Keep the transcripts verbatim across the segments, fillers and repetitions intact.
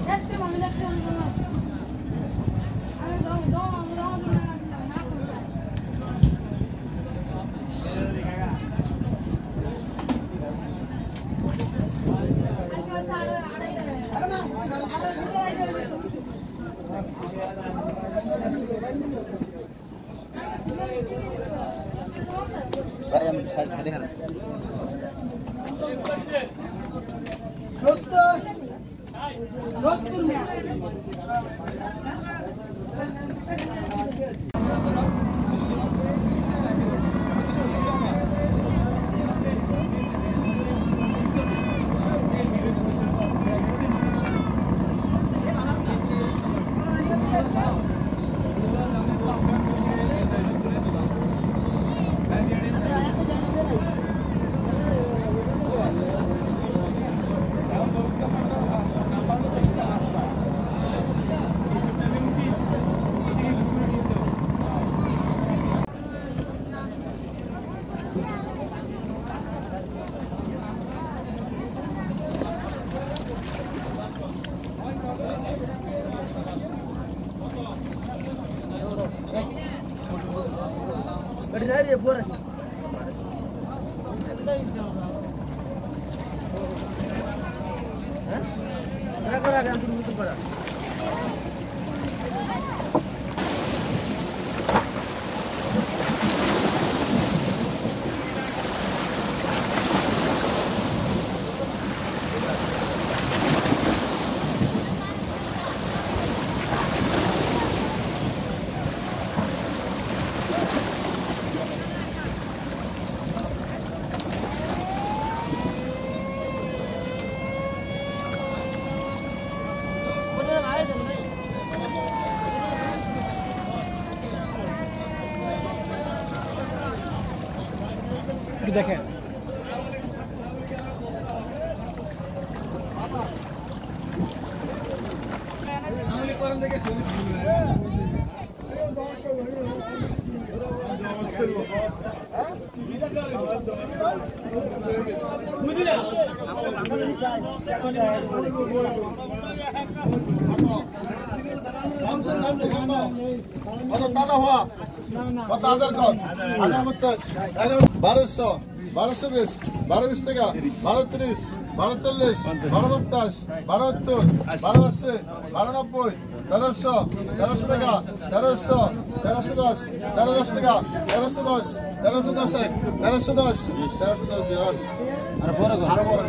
Ordinaria boras. Hah? Kira kira kan turun itu pada. দেখেন বারোশো বারোশো বিশ বারো বিশ টাকা বারো ত্রিশ বারো চল্লিশ বারো পঞ্চাশ বারো সত্তর বারো আশি বারো নব্বই তেরোশো তেরোশো টাকা তেরোশো তেরোশো দশ তেরো দশ টাকা তেরোশো দশ তেরোশো দশ এক তেরোশো দশ তেরোশো দশ আরো বড়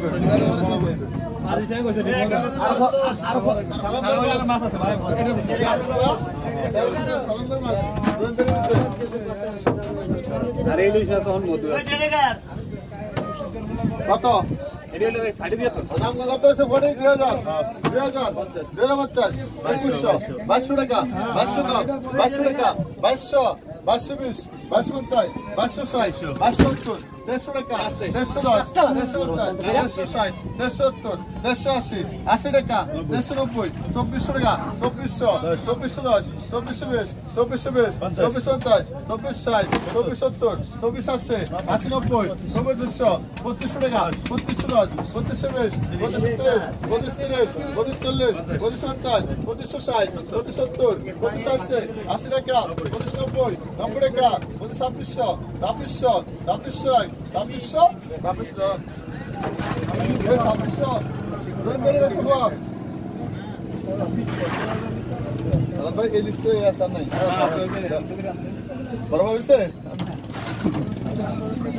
কত দাম কত হচ্ছে বডি দুই হাজার দুই হাজার দুই হাজার পঞ্চাশ একুশশো বাইশশো টাকা বাইশশো কম বাইশশো টাকা বাইশশো বাইশশো বিশ বাইশশো পঞ্চাশ বাইশশো ষাট বাইশশো সত্তর দেড়শো টাকা দেড়শো দশ দেড়শো পঞ্চাশ দেড়শো ষাট দেড়শো সত্তর দেড়শো আশি আশি টাকা দেড়শো নব্বই চব্বিশশো টাকা চব্বিশশো চব্বিশশো দশ চব্বিশশো বিশ চব্বিশশো বিশ চব্বিশ পঞ্চাশ চব্বিশ ষাট চব্বিশ সত্তর চব্বিশ আশি আশি নব্বই নব্বই দুশো পঁচিশশো টাকা পঁচিশশো দশ পঁচিশশো বিশ পঁচিশশো ত্রিশ পঁচিশ তিরিশ পঁচিশ চল্লিশ পঁচিশ পঞ্চাশ পঁচিশশো ষাট পঁচিশ সত্তর পঁচিশ আশি আশি টাকা পঁচিশ নব্বই নব্বই টাকা পঁচিশ ছাব্বিশশো ছাব্বিশশো ছাব্বিশশো ছাব্বিশশো ছাব্বিশশো ছাব্বিশশো ভাই এই লিস্টে আসার নাই বড় ভাই